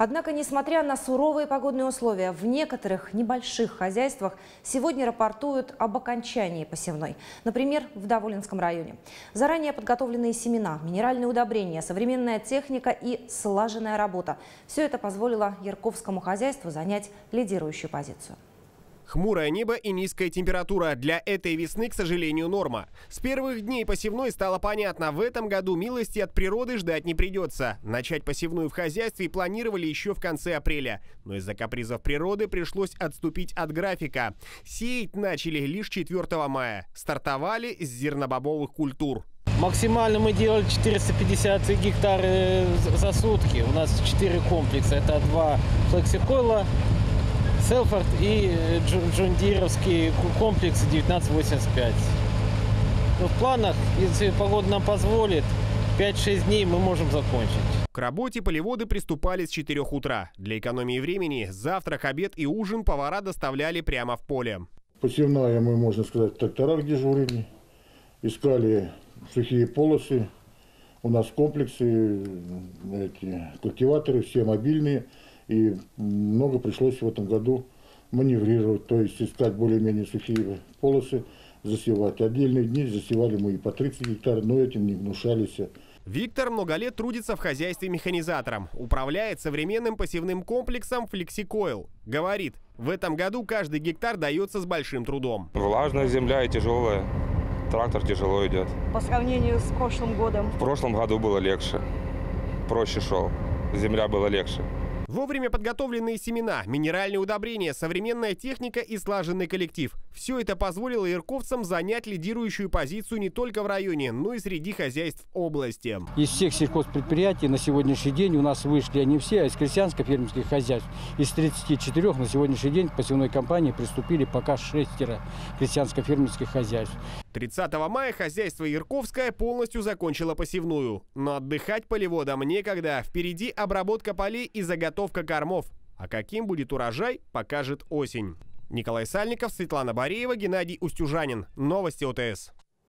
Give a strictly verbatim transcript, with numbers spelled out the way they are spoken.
Однако, несмотря на суровые погодные условия, в некоторых небольших хозяйствах сегодня рапортуют об окончании посевной. Например, в Даволинском районе. Заранее подготовленные семена, минеральные удобрения, современная техника и слаженная работа. Все это позволило ярковскому хозяйству занять лидирующую позицию. Хмурое небо и низкая температура. Для этой весны, к сожалению, норма. С первых дней посевной стало понятно, в этом году милости от природы ждать не придется. Начать посевную в хозяйстве планировали еще в конце апреля. Но из-за капризов природы пришлось отступить от графика. Сеять начали лишь четвёртого мая. Стартовали с зернобобовых культур. Максимально мы делали четыреста пятьдесят гектар за сутки. У нас четыре комплекса. Это два флексикойла, Селфорд и Джондировский комплекс девятнадцать восемьдесят пять. Но в планах, если погода нам позволит, пять-шесть дней мы можем закончить. К работе полеводы приступали с четырёх утра. Для экономии времени завтрак, обед и ужин повара доставляли прямо в поле. Посевная, мы, можно сказать, в тракторах дежурили, искали сухие полосы. У нас комплексы, эти культиваторы, все мобильные. И много пришлось в этом году маневрировать, то есть искать более-менее сухие полосы, засевать. Отдельные дни засевали мы и по тридцать гектар, но этим не гнушались. Виктор много лет трудится в хозяйстве механизатором. Управляет современным посевным комплексом «Флексикойл». Говорит, в этом году каждый гектар дается с большим трудом. Влажная земля и тяжелая. Трактор тяжело идет. По сравнению с прошлым годом? В прошлом году было легче. Проще шел. Земля была легче. Вовремя подготовленные семена, минеральные удобрения, современная техника и слаженный коллектив. Все это позволило ярковцам занять лидирующую позицию не только в районе, но и среди хозяйств области. Из всех сельхозпредприятий на сегодняшний день у нас вышли они все, а из крестьянско-фермерских хозяйств. Из тридцати четырёх на сегодняшний день к посевной кампании приступили пока шестеро крестьянско-фермерских хозяйств. тридцатого мая хозяйство Ярковское полностью закончило посевную. Но отдыхать полеводам некогда. Впереди обработка полей и заготовка кормов. А каким будет урожай, покажет осень. Николай Сальников, Светлана Бореева, Геннадий Устюжанин. Новости ОТС.